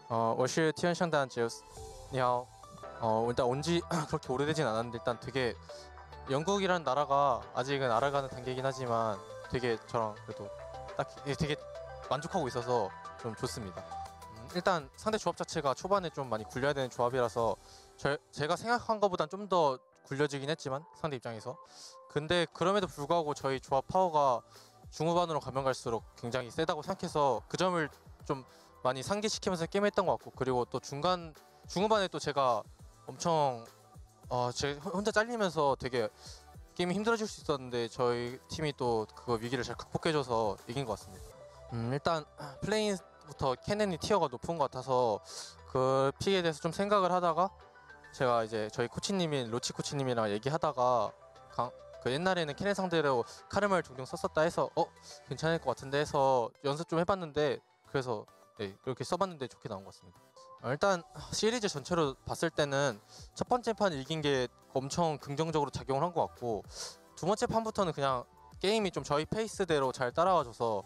我是天上的 제우스. 你好. 일단 온지 그렇게 오래되진 않았는데 일단 되게 영국이라는 나라가 아직은 알아가는 단계이긴 하지만 되게 저랑 그래도 딱 되게 만족하고 있어서 좀 좋습니다. 일단 상대 조합 자체가 초반에 좀 많이 굴려야 되는 조합이라서 제가 생각한 것보단 좀 더 굴려지긴 했지만 상대 입장에서 근데 그럼에도 불구하고 저희 조합 파워가 중후반으로 가면 갈수록 굉장히 세다고 생각해서 그 점을 좀 많이 상기시키면서 게임했던 것 같고 그리고 또 중후반에 또 제가 엄청 제 혼자 잘리면서 되게 게임이 힘들어질 수 있었는데 저희 팀이 또 그거 위기를 잘 극복해줘서 이긴 것 같습니다. 일단 플레인부터 케넨이 티어가 높은 것 같아서 그 픽에 대해서 좀 생각을 하다가 제가 이제 저희 코치님인 로치 코치님이랑 얘기하다가 그 옛날에는 케넨 상대로 카르마를 종종 썼었다 해서 괜찮을 것 같은데 해서 연습 좀 해봤는데 그래서 네, 그렇게 써봤는데 좋게 나온 것 같습니다. 일단 시리즈 전체로 봤을 때는 첫 번째 판 이긴 게 엄청 긍정적으로 작용을 한 것 같고 두 번째 판부터는 그냥 게임이 좀 저희 페이스대로 잘 따라와줘서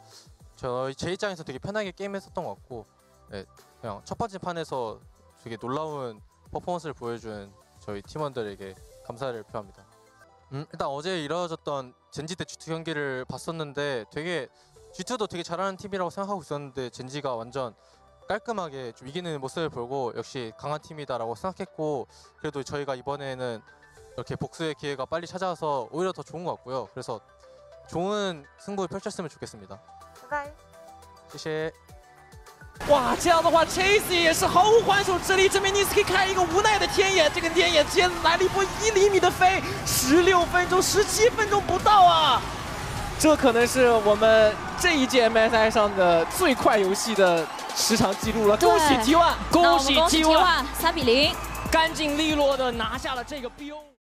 제 입장에서 되게 편하게 게임했었던 것 같고 네, 그냥 첫 번째 판에서 되게 놀라운 퍼포먼스를 보여준 저희 팀원들에게 감사를 표합니다. 일단 어제 이뤄졌던 젠지 대 G2 경기를 봤었는데 되게 G2도 되게 잘하는 팀이라고 생각하고 있었는데 젠지가 완전 깔끔하게 좀 이기는 모습을 보고 역시 강한 팀이다라고 생각했고 그래도 저희가 이번에는 이렇게 복수의 기회가 빨리 찾아와서 오히려 더 좋은 것 같고요. 그래서 좋은 승부를 펼쳤으면 좋겠습니다. 拜拜。 谢谢。 哇，这样的话 ，Chase 也是毫无还手之力。这边 Nisqy 开一个无奈的天眼，这个天眼直接来了一波1厘米的飞，16分钟、17分钟不到啊！这可能是我们这一届 MSI 上的最快游戏的时长记录了。恭喜 T1，恭喜 T1， 3比0， 干净利落的拿下了这个 BO。